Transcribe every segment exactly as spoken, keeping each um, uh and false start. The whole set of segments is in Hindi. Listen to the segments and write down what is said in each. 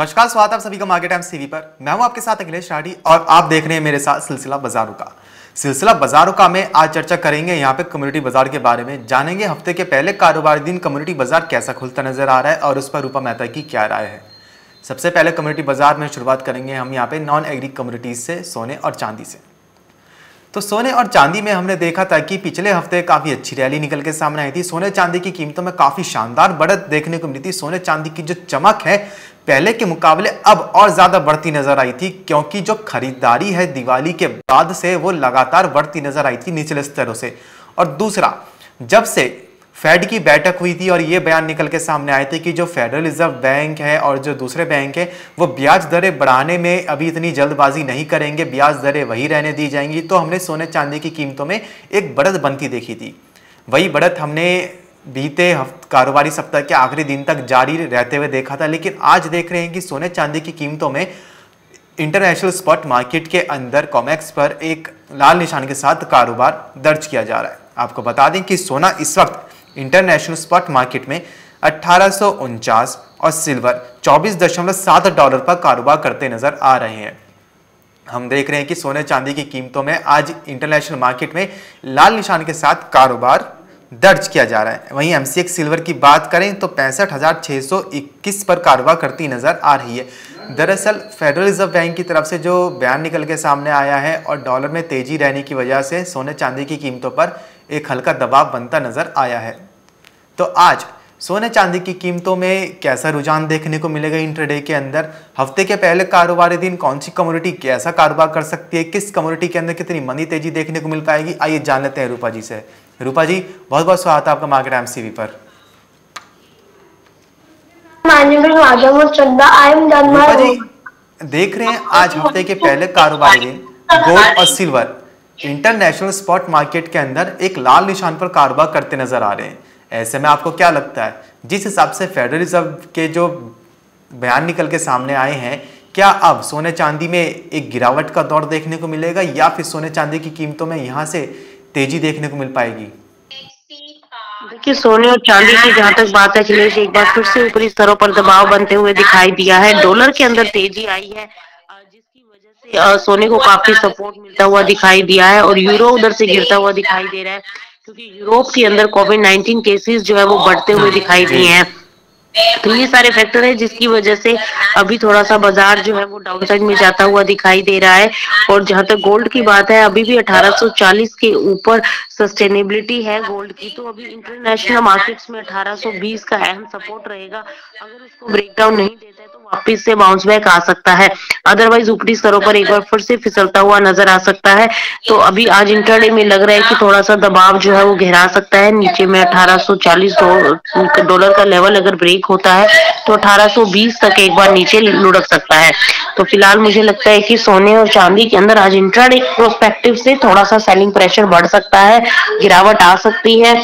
नमस्कार, स्वागत है आप सभी का मार्केट टाइम्स टीवी पर। मैं हूं आपके साथ अखिलेश राठी और आप देख रहे हैं मेरे साथ सिलसिला बाजारों का। सिलसिला बाजारों का में आज चर्चा करेंगे यहाँ पे कम्युनिटी बाजार के बारे में। जानेंगे हफ्ते के पहले कारोबारी दिन कम्युनिटी बाजार कैसा खुलता नजर आ रहा है और उस पर रूपा मेहता की क्या राय है। सबसे पहले कम्युनिटी बाजार में शुरुआत करेंगे हम यहाँ पे नॉन एग्री कम्युनिटीज से, सोने और चांदी से। तो सोने और चांदी में हमने देखा था कि पिछले हफ्ते काफी अच्छी रैली निकल के सामने आई थी। सोने चांदी की कीमतों में काफी शानदार बढ़त देखने को मिली थी। सोने चांदी की जो चमक है पहले के मुकाबले अब और ज्यादा बढ़ती नजर आई थी, क्योंकि जो खरीदारी है दिवाली के बाद से वो लगातार बढ़ती नजर आई थी निचले स्तरों से। और दूसरा, जब से फेड की बैठक हुई थी और ये बयान निकल के सामने आए थे कि जो फेडरल रिजर्व बैंक है और जो दूसरे बैंक है वो ब्याज दरें बढ़ाने में अभी इतनी जल्दबाजी नहीं करेंगे, ब्याज दरें वही रहने दी जाएंगी, तो हमने सोने चांदी की कीमतों में एक बढ़त बनती देखी थी। वही बढ़त हमने बीते हफ्ते कारोबारी सप्ताह के आखिरी दिन तक जारी रहते हुए देखा था। लेकिन आज देख रहे हैं कि सोने चांदी की कीमतों में इंटरनेशनल स्पॉट मार्केट के अंदर कॉमेक्स पर एक लाल निशान के साथ कारोबार दर्ज किया जा रहा है। आपको बता दें कि सोना इस वक्त इंटरनेशनल स्पॉट मार्केट में अठारह सौ उनचास और सिल्वर चौबीस दशमलव सात डॉलर पर कारोबार करते नजर आ रहे हैं। हम देख रहे हैं कि सोने चांदी की कीमतों में आज इंटरनेशनल मार्केट में लाल निशान के साथ कारोबार दर्ज किया जा रहा है। वहीं एमसीएक्स सिल्वर की बात करें तो पैंसठ हजार छह सौ इक्कीस पर कारोबार करती नजर आ रही है। दरअसल फेडरल रिजर्व बैंक की तरफ से जो बयान निकल के सामने आया है और डॉलर में तेजी रहने की वजह से सोने चांदी की कीमतों पर एक हल्का दबाव बनता नजर आया है। तो आज सोने चांदी की कीमतों में कैसा रुझान देखने को मिलेगा इंट्राडे के अंदर, हफ्ते के पहले कारोबारी दिन कौन सी कमोडिटी कैसा कारोबार कर सकती है, किस कमोडिटी के अंदर कितनी मंदी तेजी देखने को मिल पाएगी, आइए जान लेते हैं रूपा जी से। रूपा जी, बहुत बहुत स्वागत है आपका मार्केट टाइम्स टीवी पर। रूपा जी, देख रहे हैं आज हफ्ते के पहले कारोबारी दिन गोल्ड और सिल्वर इंटरनेशनल स्पॉट मार्केट के अंदर एक लाल निशान पर कारोबार करते नजर आ रहे हैं। ऐसे में आपको क्या लगता है, जिस हिसाब से फेडरल रिजर्व के जो बयान निकल के सामने आए हैं, क्या अब सोने चांदी में एक गिरावट का दौर देखने को मिलेगा या फिर सोने चांदी की कीमतों में यहां से तेजी देखने को मिल पाएगी? देखिए, सोने और चांदी की जहां तक बात है अखिलेश, एक बार फिर से ऊपरी स्तरों पर दबाव बनते हुए दिखाई दिया है। डॉलर के अंदर तेजी आई है जिसकी वजह से अ, सोने को काफी सपोर्ट मिलता हुआ दिखाई दिया है और यूरो उधर से गिरता हुआ दिखाई दे रहा है, क्योंकि यूरोप के अंदर कोविड नाइन्टीन केसेस जो है वो बढ़ते हुए दिखाई दिए हैं। तो ये सारे फैक्टर है जिसकी वजह से अभी थोड़ा सा बाजार जो है वो डाउन साइड में जाता हुआ दिखाई दे रहा है। और जहां तक गोल्ड की बात है, अभी भी अठारह सौ चालीस के ऊपर सस्टेनेबिलिटी है गोल्ड की, तो अभी इंटरनेशनल मार्केट्स में अठारह सौ बीस का अहम सपोर्ट रहेगा। अगर उसको ब्रेकडाउन नहीं देता है तो वापस से बाउंस बैक आ सकता है, अदरवाइज ऊपरी स्तरों पर एक बार फिर से फिसलता हुआ नजर आ सकता है। तो अभी आज इंटरडे में लग रहा है कि थोड़ा सा दबाव जो है वो गहरा सकता है नीचे में। अठारह सौ चालीस डॉलर का लेवल अगर ब्रेक होता है तो अठारह सौ बीस तक एक बार नीचे लुढ़क सकता है। तो फिलहाल मुझे लगता है कि सोने और चांदी के अंदर आज इंट्राडे प्रोस्पेक्टिव से थोड़ा सा सेलिंग प्रेशर बढ़ सकता है, गिरावट आ सकती है।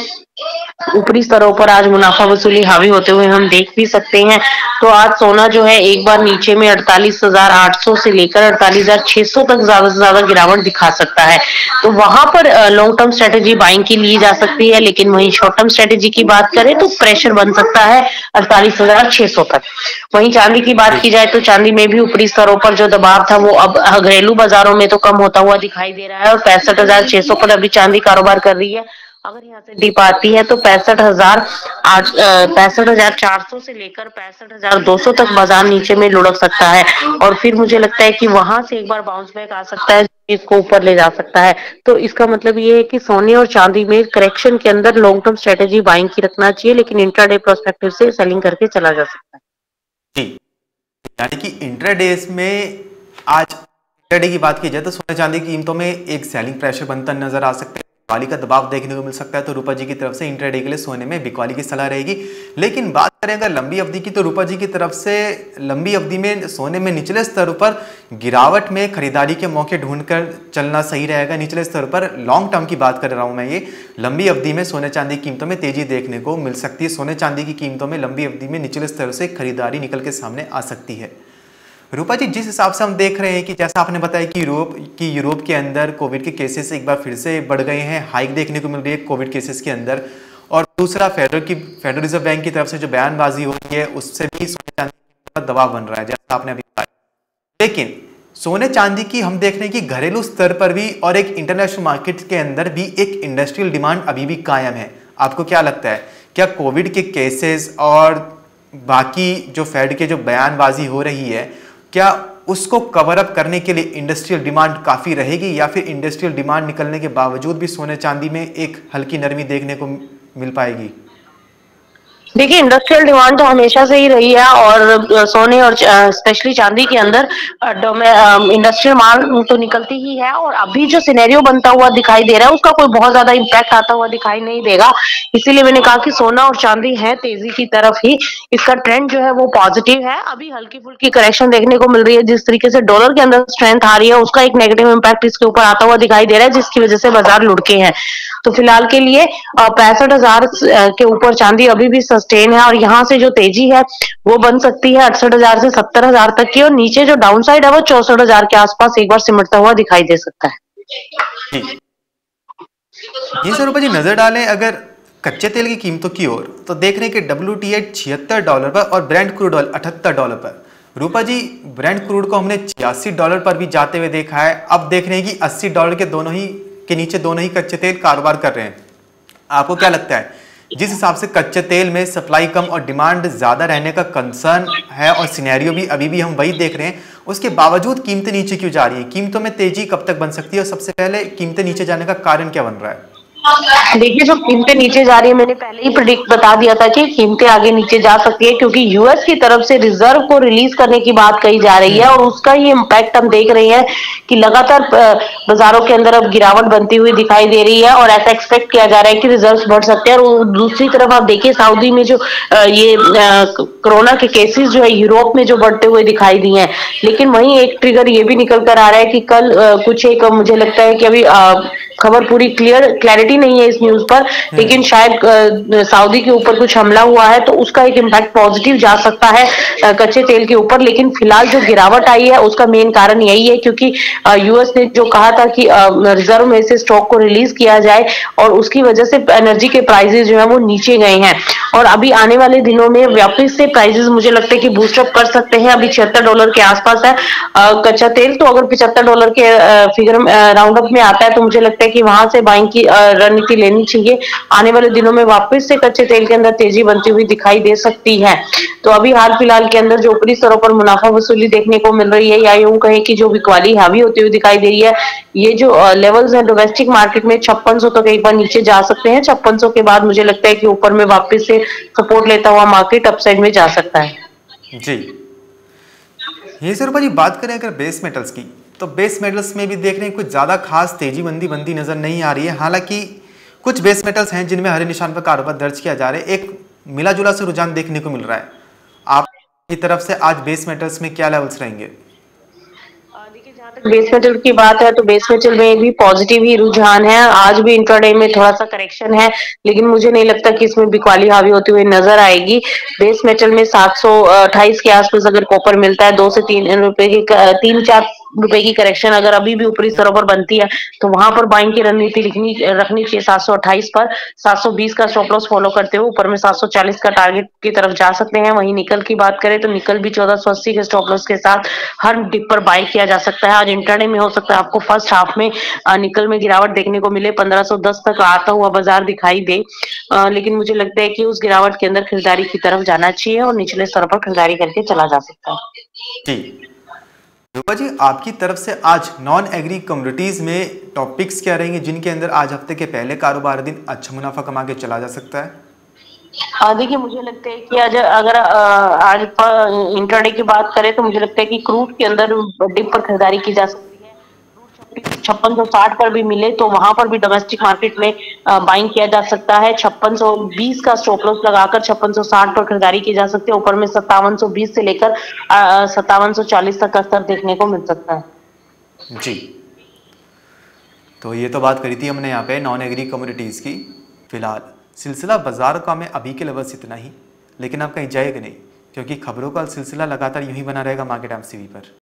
ऊपरी स्तरों पर आज मुनाफा वसूली हावी होते हुए हम देख भी सकते हैं। तो आज सोना जो है एक बार नीचे में अड़तालीस हजार आठ सौ से लेकर अड़तालीस हजार छह सौ तक ज्यादा से ज्यादा गिरावट दिखा सकता है। तो वहां पर लॉन्ग टर्म स्ट्रेटेजी बाइंग की ली जा सकती है, लेकिन वहीं शॉर्ट टर्म स्ट्रेटेजी की बात करें तो प्रेशर बन सकता है अड़तालीस हजार छह सौ तक। वहीं चांदी की बात की जाए तो चांदी में भी ऊपरी स्तरों पर जो दबाव था वो अब घरेलू बाजारों में तो कम होता हुआ दिखाई दे रहा है और पैंसठ हजार छह सौ पर अभी चांदी कारोबार कर रही है। अगर यहाँ से डिप आती है तो पैंसठ हजार आठ पैंसठ हजार चार सौ से लेकर पैंसठ हजार दो सौ तक बाजार नीचे में लुढ़क सकता है और फिर मुझे लगता है कि वहां से एक बार बाउंस बैक आ सकता है, इसको ऊपर ले जा सकता है। तो इसका मतलब ये है कि सोने और चांदी में करेक्शन के अंदर लॉन्ग टर्म स्ट्रेटेजी बाइंग की रखना चाहिए, लेकिन इंट्राडे प्रोस्पेक्टिव से सेलिंग करके चला जा सकता है। जी, यानी कि इंट्राडेज में आज इंट्राडे की बात की जाए तो सोने चांदी की कीमतों में एक सेलिंग प्रेशर बनता नजर आ सकता है, बिकवाली का दबाव देखने को मिल सकता है। तो रूपा जी की तरफ से इंट्राडे के लिए सोने में बिकवाली की सलाह रहेगी। लेकिन बात करें अगर लंबी अवधि की तो रूपा जी की तरफ से लंबी अवधि में सोने में निचले स्तर पर गिरावट में खरीदारी के मौके ढूंढकर चलना सही रहेगा। निचले स्तर पर लॉन्ग टर्म की बात कर रहा हूं मैं, ये लंबी अवधि में सोने चांदी की कीमतों में तेजी देखने को मिल सकती है। सोने चांदी की कीमतों में लंबी अवधि में निचले स्तर से खरीदारी निकल के सामने आ सकती है। रूपा जी, जिस हिसाब से हम देख रहे हैं कि जैसा आपने बताया कि यूरोप की यूरोप के अंदर कोविड के केसेस एक बार फिर से बढ़ गए हैं, हाइक देखने को मिल रही है कोविड केसेस के अंदर, और दूसरा फेडरल की फेडरल रिजर्व बैंक की तरफ से जो बयानबाजी हो रही है उससे भी सोने चांदी पर दबाव बन रहा है, जैसा आपने अभी बताया। लेकिन सोने चांदी की हम देख रहे हैं कि घरेलू स्तर पर भी और एक इंटरनेशनल मार्केट के अंदर भी एक इंडस्ट्रियल डिमांड अभी भी कायम है। आपको क्या लगता है, क्या कोविड के केसेस और बाकी जो फेड के जो बयानबाजी हो रही है, क्या उसको कवर अप करने के लिए इंडस्ट्रियल डिमांड काफ़ी रहेगी, या फिर इंडस्ट्रियल डिमांड निकलने के बावजूद भी सोने चांदी में एक हल्की नरमी देखने को मिल पाएगी? देखिए, इंडस्ट्रियल डिमांड तो हमेशा से ही रही है और सोने और स्पेशली चांदी के अंदर इंडस्ट्रियल मांग तो निकलती ही है। और अभी जो सिनेरियो बनता हुआ दिखाई दे रहा है उसका कोई बहुत ज्यादा इम्पैक्ट आता हुआ दिखाई नहीं देगा। इसीलिए मैंने कहा कि सोना और चांदी है तेजी की तरफ ही, इसका ट्रेंड जो है वो पॉजिटिव है। अभी हल्की फुल्की करेक्शन देखने को मिल रही है, जिस तरीके से डॉलर के अंदर स्ट्रेंथ आ रही है उसका एक नेगेटिव इम्पैक्ट इसके ऊपर आता हुआ दिखाई दे रहा है, जिसकी वजह से बाजार लुढ़के हैं। तो फिलहाल के लिए पैंसठ हजार के ऊपर चांदी अभी भी सस्टेन है और यहाँ से जो तेजी है वो बन सकती है अड़सठ हजार से सत्तर हजार तक की, और नीचे जो डाउन साइड है वो चौसठ हजार के आसपास एक बार सिमटता हुआ दिखाई दे सकता है। जी स्वरूपा जी, नजर डालें अगर कच्चे तेल की कीमतों की ओर, तो देख रहे हैं कि डब्ल्यू टी आई छिहत्तर डॉलर पर और ब्रेंट क्रूड ऑयल अठहत्तर डॉलर पर। रूपा जी, ब्रेंट क्रूड को हमने छियासी डॉलर पर भी जाते हुए देखा है, अब देख रहे हैं कि अस्सी डॉलर के दोनों ही के नीचे दोनों ही कच्चे तेल कारोबार कर रहे हैं। आपको क्या लगता है, जिस हिसाब से कच्चे तेल में सप्लाई कम और डिमांड ज्यादा रहने का कंसर्न है और सिनेरियो भी अभी भी हम वही देख रहे हैं, उसके बावजूद कीमतें नीचे क्यों जा रही है? कीमतों में तेजी कब तक बन सकती है और सबसे पहले कीमतें नीचे जाने का कारण क्या बन रहा है? देखिए, जो कीमतें नीचे जा रही है मैंने पहले ही प्रिडिक्ट बता दिया था कि कीमतें आगे नीचे जा सकती है, क्योंकि यूएस की तरफ से रिजर्व को रिलीज करने की बात कही जा रही है और उसका ही इम्पैक्ट हम देख रहे हैं कि लगातार बाजारों के अंदर अब गिरावट बनती हुई दिखाई दे रही है और ऐसा एक्सपेक्ट किया जा रहा है कि रिजर्व बढ़ सकते हैं। और दूसरी तरफ आप देखिए, सऊदी में जो ये कोरोना के केसेस जो है यूरोप में जो बढ़ते हुए दिखाई दिए हैं, लेकिन वहीं एक ट्रिगर ये भी निकल कर आ रहा है कि कल कुछ एक, मुझे लगता है कि अभी खबर पूरी क्लियर क्लैरिटी नहीं है इस न्यूज पर, लेकिन शायद सऊदी के ऊपर कुछ हमला हुआ है तो उसका एक इम्पैक्ट पॉजिटिव जा सकता है कच्चे तेल के ऊपर। लेकिन फिलहाल जो गिरावट आई है उसका मेन कारण यही है क्योंकि यूएस ने जो कहा था कि रिजर्व में से स्टॉक को रिलीज किया जाए और उसकी वजह से एनर्जी के प्राइसेस जो है वो नीचे गए हैं और अभी आने वाले दिनों में वापस से प्राइसेस मुझे लगता है कि बूस्टअप कर सकते हैं। अभी छिहत्तर डॉलर के आसपास है कच्चा तेल, तो अगर पिछहत्तर डॉलर के फिगर राउंड अप में आता है तो मुझे लगता है कि वहां से बाइंग की रणनीति लेनी चाहिए। आने वाले दिनों में वापस से कच्चे तेल के अंदर तेजी बनती हुई दिखाई दे सकती है। तो अभी हाल फिलहाल के अंदर जो ऊपरी स्तरों पर मुनाफा वसूली देखने को मिल रही है, या यूं कहें कि जो बिकवाली हावी होती हुई दिखाई दे रही है, ये जो लेवल्स हैं डोमेस्टिक मार्केट में छप्पन सौ तक एक बार नीचे जा सकते हैं। छप्पन सौ के बाद मुझे लगता है कि ऊपर में वापस से सपोर्ट लेता हुआ मार्केट अपसाइड में जा सकता है। जी, ये स्वरूपा जी, बात करें अगर बेस मेटल्स की, तो बेस मेटल्स में भी देख रहे हैं कुछ ज्यादा खास तेजी मंदी बनती नजर नहीं आ रही है। हालांकि कुछ बेस मेटल्स हैं जिनमें हरे निशान पर कारोबार दर्ज किया जा रहा है, एक मिला जुला से रुझान देखने को मिल रहा है। आपकी तरफ से आज बेस मेटल्स में क्या लेवल्स रहेंगे? बेस मेटल की बात है तो बेस मेटल में भी पॉजिटिव ही रुझान है। आज भी इंट्राडे में थोड़ा सा करेक्शन है, लेकिन मुझे नहीं लगता कि इसमें बिकवाली हावी होती हुई नजर आएगी। बेस मेटल में सात सौ अट्ठाईस के आसपास अगर कॉपर मिलता है, दो से तीन रुपए की तीन चार रुपए की करेक्शन अगर अभी भी ऊपरी स्तरों पर बनती है तो वहां पर बाइंग की रणनीति लिखनी रखनी चाहिए। सात सौ अट्ठाईस पर सात सौ बीस का स्टॉप लॉस फॉलो करते हुए ऊपर में सात सौ चालीस का टारगेट की तरफ जा सकते हैं। वहीं निकल की बात करें तो निकल भी चौदह सौ अस्सी के स्टॉप लॉस के साथ हर डिप पर बाई किया जा सकता है। आज इंट्राडे में हो सकता है आपको फर्स्ट हाफ में निकल में गिरावट देखने को मिले, पंद्रह सौ दस तक आता हुआ बाजार दिखाई दे, आ, लेकिन मुझे लगता है कि उस गिरावट के अंदर खरीदारी की तरफ जाना चाहिए और निचले स्तर पर खरीदारी करके चला जा सकता है। जी रूपा जी, आपकी तरफ से आज नॉन एग्री कम्युनिटीज में टॉपिक्स क्या रहेंगे जिनके अंदर आज हफ्ते के पहले कारोबार दिन अच्छा मुनाफा कमा के चला जा सकता है? देखिए, मुझे लगता है कि आज अगर आज इंट्राडे की बात करें तो मुझे लगता है कि क्रूड के अंदर डिप पर खरीदारी की जा सकती है। छप्पन सौ साठ पर भी मिले तो वहां पर भी डोमेस्टिक मार्केट में बाइंग किया जा सकता है। छप्पन सौ बीस का स्टॉप लॉस लगाकर छप्पन सौ साठ पर खरीदारी की जा सकती है। ऊपर में सत्तावन सौ बीस से लेकर सत्तावन सौ चालीस तक का स्तर देखने को मिल सकता है। जी, तो ये तो बात करी थी हमने यहाँ पे नॉन एग्री कम्युनिटीज की। फिलहाल सिलसिला बाजार का में अभी के लेवल से इतना ही, लेकिन आप कहीं जाएगा नहीं क्योंकि खबरों का सिलसिला लगातार यूं ही बना रहेगा मार्केट टाइम्स टीवी पर।